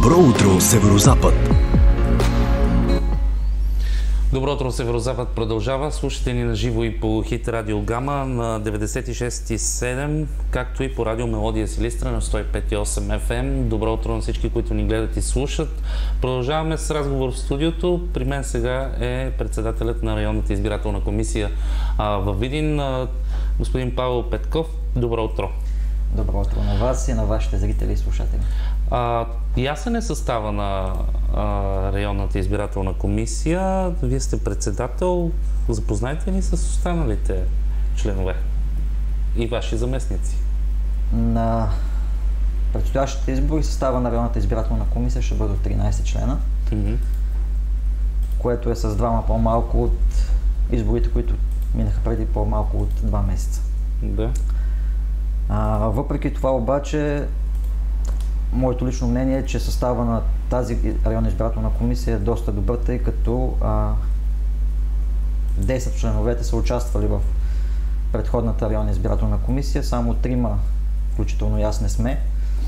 Добро утро, Северозапад! Добро утро, Северозапад продължава. Слушайте ни на живо и по Хит Радио Гама на 96,7, както и по Радио Мелодия Силистра на 105,8 FM. Добро утро на всички, които ни гледат и слушат. Продължаваме с разговор в студиото. При мен сега е председателят на районната избирателна комисия във Видин, господин Павел Петков. Добро утро! Добро утро на вас и на вашите зрители и слушатели. Ясен е състава на районната избирателна комисия. Вие сте председател. Запознайте ни с останалите членове и ваши заместници. На предстоящите избори състава на районната избирателна комисия ще бъдат 13 члена, което е с двама по-малко от изборите, които минаха преди по-малко от 2 месеца. Да. Въпреки това обаче, моето лично мнение е, че състава на тази районна избирателна комисия е доста добър, тъй като 10 членовете са участвали в предходната районна избирателна комисия, само 3, включително и аз не сме.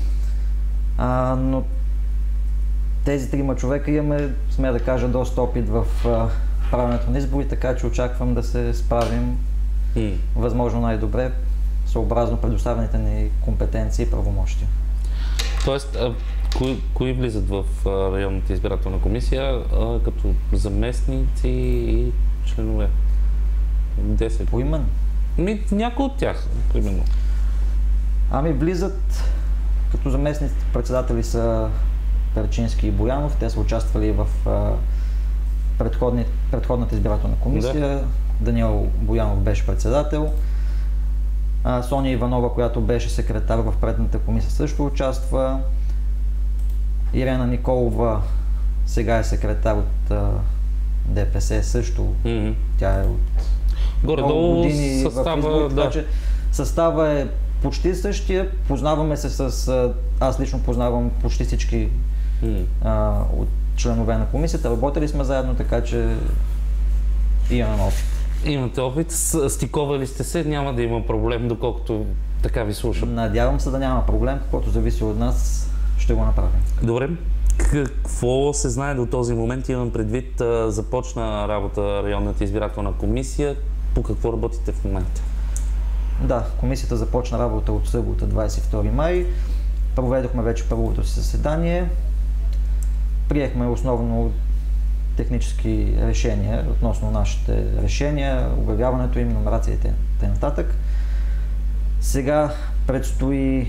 Но тези 3 човека имаме, смея да кажа, доста опит в правенето на избори, така че очаквам да се справим възможно най-добре, съобразно предоставените ни компетенции и правомощия. Тоест, кои влизат в районната избирателна комисия като заместници и членове? 10. Поименно? Някои от тях, примерно. Влизат като заместници председатели са Перчински и Боянов. Те са участвали в предходната избирателна комисия. Да. Даниел Боянов беше председател. Соня Иванова, която беше секретар в предната комисия, също участва. Ирена Николова сега е секретар от ДПС също. Тя е от горе-долу години състава, в избор, така да. че състава е почти същия. Познаваме се с... Аз лично познавам почти всички от членове на комисията. Работили сме заедно, така че имаме опит. Имате опит, стиковали сте се, няма да има проблем, доколкото така ви слушам. Надявам се да няма проблем, каквото зависи от нас, ще го направим. Добре. Какво се знае до този момент? Имам предвид, започна работа районната избирателна комисия. По какво работите в момента? Да, комисията започна работа от събота, 22 май. Проведохме вече първото си заседание. Приехме основно технически решения относно нашите решения, обявяването им, номерацията и нататък. Сега предстои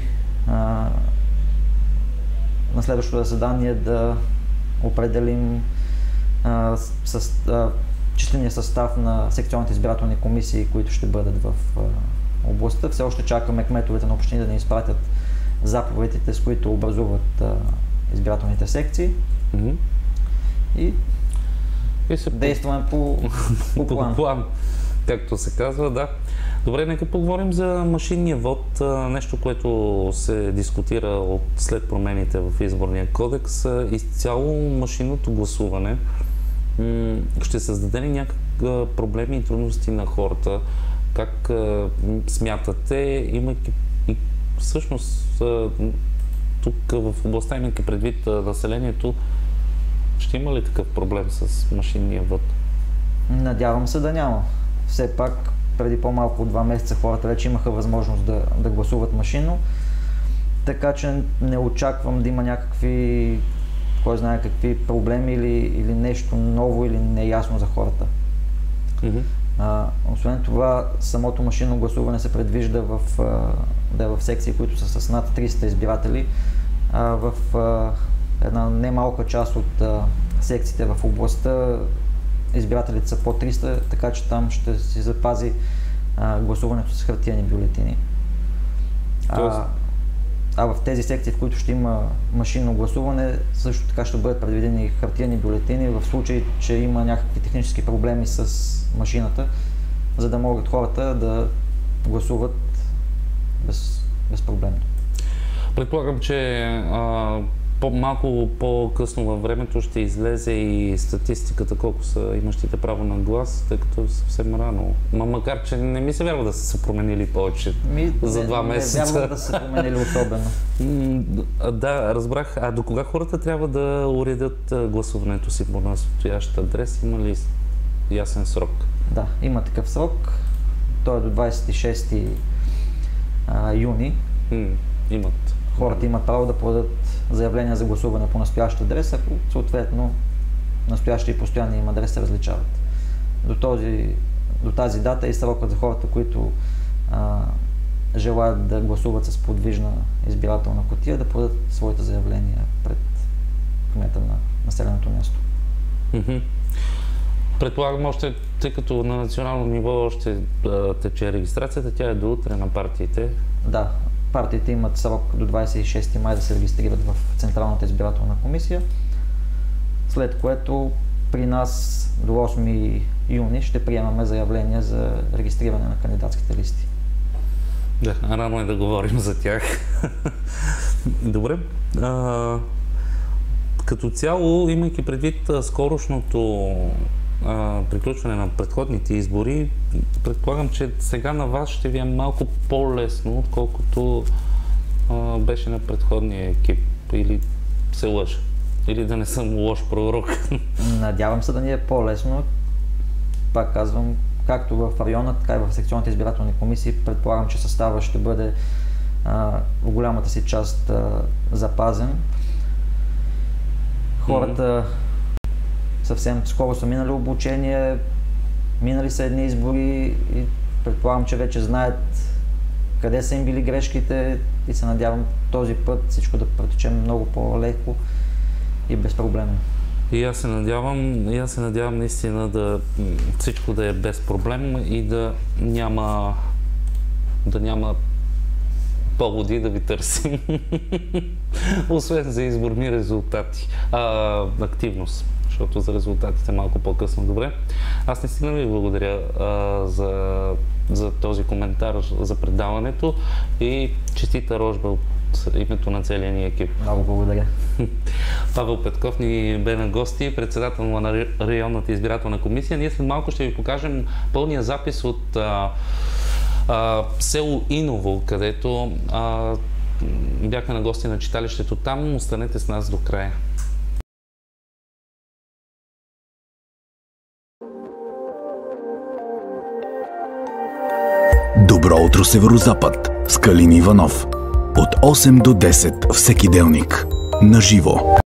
на следващото заседание да определим числения състав на секционните избирателни комисии, които ще бъдат в областта. Все още чакаме кметовете на общини да ни изпратят заповедите, с които образуват избирателните секции. И действаме по план. Както се казва, да. Добре, нека поговорим за машинния вод, нещо, което се дискутира след промените в изборния кодекс. Изцяло машинното гласуване ще създаде ли някакви проблеми и трудности на хората? Как смятате, имайки и всъщност тук в областта, имайки предвид населението, ще има ли такъв проблем с машинния вод? Надявам се да няма. Все пак преди по-малко от 2 месеца хората вече имаха възможност да гласуват машинно, така че не очаквам да има някакви, кой знае какви проблеми или нещо ново или неясно за хората. Освен това, самото машинно гласуване се предвижда да е в секции, които са с над 300 избиратели. В една немалка част от секциите в областта избирателите са по 300, така че там ще си запази гласуването с хартиени бюлетини. В тези секции, в които ще има машинно гласуване, също така ще бъдат предвидени хартиени бюлетини в случай, че има някакви технически проблеми с машината, за да могат хората да гласуват безпроблемно. Предполагам, че малко по-късно във времето ще излезе и статистиката, колко са имащите право на глас, тъй като е съвсем рано. Макар, че не ми се вярва да са се променили повече за 2 месеца. Не вярвам да са променили особено. Да, разбрах. А до кога хората трябва да уредят гласуването си по настоящ адрес? Има ли ясен срок? Да, има такъв срок. Той е до 26 юни. Имат. Хората имат право да подадат заявления за гласуване по настоящ адрес, ако съответно настоящия и постоянния им адрес се различават. До тази дата и срокът за хората, които желаят да гласуват с подвижна избирателна кутия, да подадат своите заявления пред кмета на населеното място. Предполагам още, тъй като на национално ниво още тече регистрацията, тя е до утре на партиите. Да, партиите имат срок до 26 май да се регистрират в Централната избирателна комисия, след което при нас до 8 юни ще приемаме заявления за регистриране на кандидатските листи. Да, рано е да говорим за тях. Добре. Като цяло, имайки предвид скорошното приключване на предходните избори, предполагам, че сега на вас ще ви е малко по-лесно, отколкото беше на предходния екип. Или се лъжа? Или да не съм лош пророк? Надявам се да ни е по-лесно. Пак казвам, както в района, така и в секционните избирателни комисии, предполагам, че състава ще бъде в голямата си част запазен. Хората съвсем скоро са минали обучение, минали са едни избори и предполагам, че вече знаят къде са им били грешките и се надявам този път всичко да протече много по-леко и безпроблемно. И аз се надявам наистина всичко да е без проблем и да няма поводи да ви търсим. Освен за изборни резултати. Активност, защото за резултатите малко по-късно. Добре. Аз наистина ви благодаря за този коментар, за предаването и честита рожба от името на целия ни екип. Много благодаря. Павел Петков ни бе на гости, председател на районната избирателна комисия. Ние след малко ще ви покажем пълния запис от село Иново, където бяха на гости на читалището там. Останете с нас до края. Добро утро, Северозапад с Калин Иванов. От 8 до 10 всеки делник. На живо.